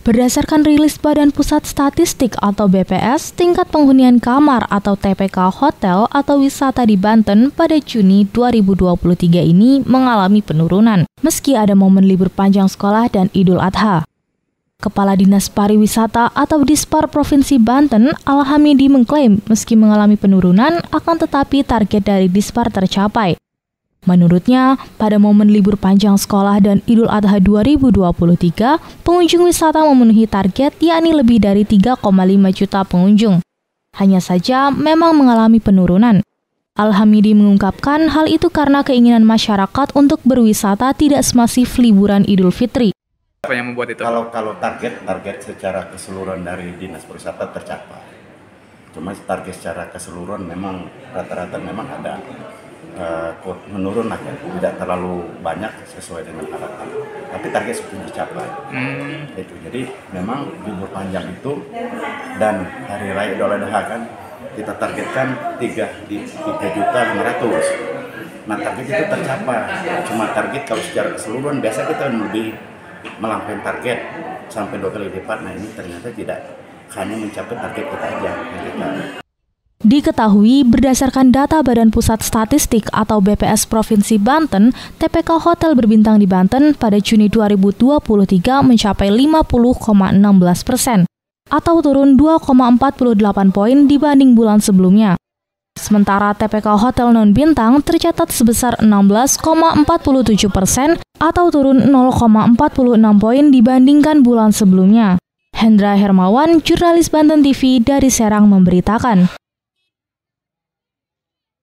Berdasarkan rilis Badan Pusat Statistik atau BPS, tingkat penghunian kamar atau TPK hotel atau wisata di Banten pada Juni 2023 ini mengalami penurunan, meski ada momen libur panjang sekolah dan Idul Adha. Kepala Dinas Pariwisata atau Dispar Provinsi Banten, Al-Hamidi mengklaim meski mengalami penurunan, akan tetapi target dari Dispar tercapai. Menurutnya, pada momen libur panjang sekolah dan Idul Adha 2023, pengunjung wisata memenuhi target yakni lebih dari 3,5 juta pengunjung. Hanya saja memang mengalami penurunan. Al-Hamidi mengungkapkan hal itu karena keinginan masyarakat untuk berwisata tidak semasif liburan Idul Fitri. Apa yang membuat itu? Kalau target secara keseluruhan dari Dinas Pariwisata tercapai. Cuma target secara keseluruhan memang rata-rata memang ada menurun lah, tidak terlalu banyak sesuai dengan harapan. Tapi target sudah dicapai. Itu. Jadi memang libur panjang itu dan hari raya Idul Adha kan kita targetkan 3.500.000. Nah target itu tercapai. Cuma target kalau secara keseluruhan biasa kita lebih melampaui target sampai 2 kali lipat. Nah ini ternyata tidak hanya mencapai target kita aja. Diketahui berdasarkan data Badan Pusat Statistik atau BPS Provinsi Banten, TPK hotel berbintang di Banten pada Juni 2023 mencapai 50,16% atau turun 2,48 poin dibanding bulan sebelumnya. Sementara TPK hotel non-bintang tercatat sebesar 16,47% atau turun 0,46 poin dibandingkan bulan sebelumnya. Hendra Hermawan, jurnalis Banten TV dari Serang memberitakan.